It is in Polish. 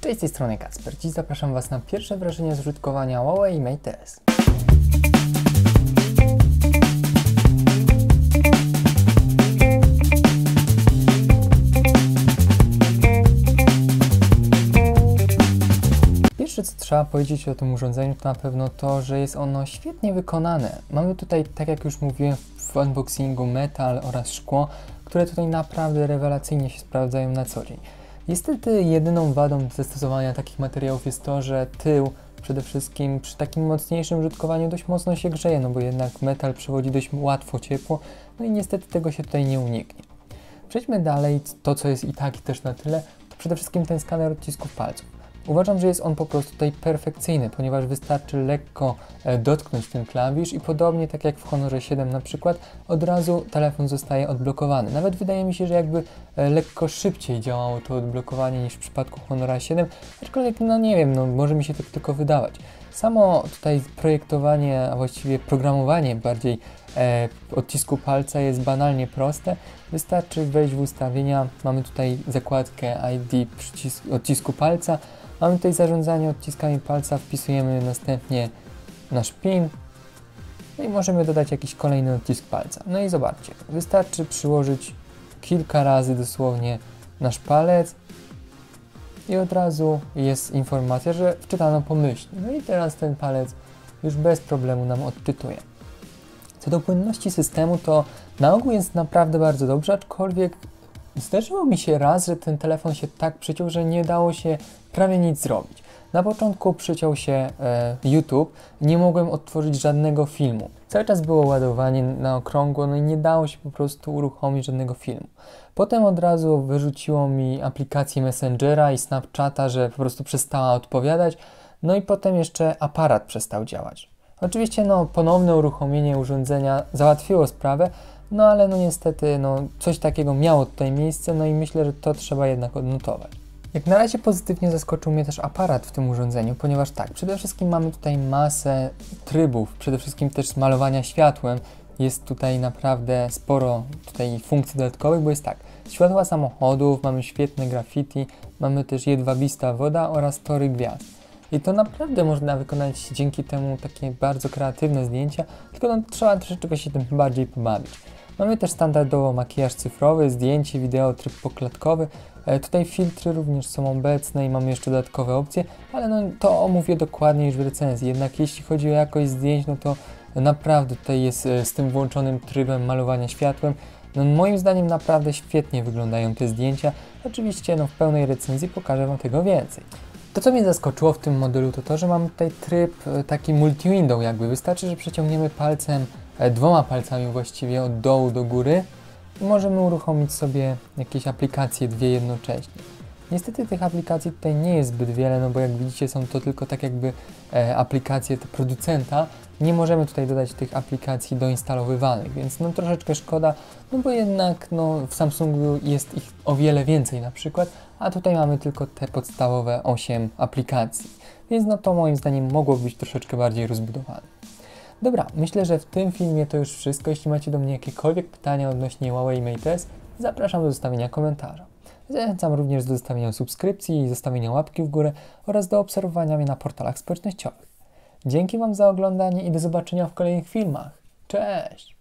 Cześć, z tej strony Kacper. Dziś zapraszam Was na pierwsze wrażenie z użytkowania Huawei Mate S. Pierwsze, co trzeba powiedzieć o tym urządzeniu, to na pewno to, że jest ono świetnie wykonane. Mamy tutaj, tak jak już mówiłem w unboxingu, metal oraz szkło, które tutaj naprawdę rewelacyjnie się sprawdzają na co dzień. Niestety jedyną wadą zastosowania takich materiałów jest to, że tył przede wszystkim przy takim mocniejszym użytkowaniu dość mocno się grzeje, no bo jednak metal przewodzi dość łatwo ciepło, no i niestety tego się tutaj nie uniknie. Przejdźmy dalej, to co jest i tak i też na tyle, to przede wszystkim ten skaner odcisków palców. Uważam, że jest on po prostu tutaj perfekcyjny, ponieważ wystarczy lekko dotknąć ten klawisz i podobnie tak jak w Honorze 7 na przykład, od razu telefon zostaje odblokowany. Nawet wydaje mi się, że jakby lekko szybciej działało to odblokowanie niż w przypadku Honora 7, aczkolwiek no nie wiem, no może mi się to tylko wydawać. Samo tutaj projektowanie, a właściwie programowanie bardziej odcisku palca jest banalnie proste. Wystarczy wejść w ustawienia, mamy tutaj zakładkę ID odcisku palca, mamy tutaj zarządzanie odciskami palca, wpisujemy następnie nasz PIN, no i możemy dodać jakiś kolejny odcisk palca. No i zobaczcie, wystarczy przyłożyć kilka razy dosłownie nasz palec i od razu jest informacja, że wczytano pomyślnie. No i teraz ten palec już bez problemu nam odczytuje. Co do płynności systemu, to na ogół jest naprawdę bardzo dobrze, aczkolwiek zdarzyło mi się raz, że ten telefon się tak przyciął, że nie dało się prawie nic zrobić. Na początku przyciął się YouTube, nie mogłem odtworzyć żadnego filmu. Cały czas było ładowanie na okrągło, no i nie dało się po prostu uruchomić żadnego filmu. Potem od razu wyrzuciło mi aplikację Messengera i Snapchata, że po prostu przestała odpowiadać, no i potem jeszcze aparat przestał działać. Oczywiście no, ponowne uruchomienie urządzenia załatwiło sprawę, no ale no niestety no, coś takiego miało tutaj miejsce, no i myślę, że to trzeba jednak odnotować. Jak na razie pozytywnie zaskoczył mnie też aparat w tym urządzeniu, ponieważ tak, przede wszystkim mamy tutaj masę trybów, przede wszystkim też malowania światłem. Jest tutaj naprawdę sporo tutaj funkcji dodatkowych, bo jest tak, światła samochodów, mamy świetne graffiti, mamy też jedwabista woda oraz tory gwiazd. I to naprawdę można wykonać dzięki temu takie bardzo kreatywne zdjęcia, tylko no, trzeba troszeczkę się tym bardziej pobawić. Mamy też standardowo makijaż cyfrowy, zdjęcie, wideo, tryb poklatkowy. Tutaj filtry również są obecne i mamy jeszcze dodatkowe opcje, ale no, to omówię dokładniej już w recenzji. Jednak jeśli chodzi o jakość zdjęć, no to naprawdę tutaj jest z tym włączonym trybem malowania światłem. No, moim zdaniem naprawdę świetnie wyglądają te zdjęcia. Oczywiście no, w pełnej recenzji pokażę Wam tego więcej. To, co mnie zaskoczyło w tym modelu, to to, że mamy tutaj tryb taki multi-window jakby. Wystarczy, że przeciągniemy palcem, dwoma palcami właściwie od dołu do góry i możemy uruchomić sobie jakieś aplikacje dwie jednocześnie. Niestety tych aplikacji tutaj nie jest zbyt wiele, no bo jak widzicie są to tylko tak jakby aplikacje producenta. Nie możemy tutaj dodać tych aplikacji doinstalowywanych, więc no troszeczkę szkoda, no bo jednak no, w Samsungu jest ich o wiele więcej na przykład, a tutaj mamy tylko te podstawowe 8 aplikacji, więc no to moim zdaniem mogło być troszeczkę bardziej rozbudowane. Dobra, myślę, że w tym filmie to już wszystko. Jeśli macie do mnie jakiekolwiek pytania odnośnie Huawei Mate S, zapraszam do zostawienia komentarza. Zachęcam również do zostawienia subskrypcji i zostawienia łapki w górę oraz do obserwowania mnie na portalach społecznościowych. Dzięki Wam za oglądanie i do zobaczenia w kolejnych filmach. Cześć!